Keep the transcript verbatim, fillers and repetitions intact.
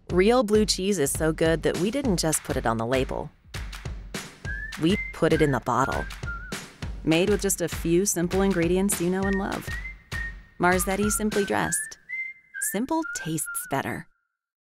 Real blue cheese is so good that we didn't just put it on the label. We put it in the bottle. Made with just a few simple ingredients you know and love. Marzetti Simply Dressed. Simple tastes better.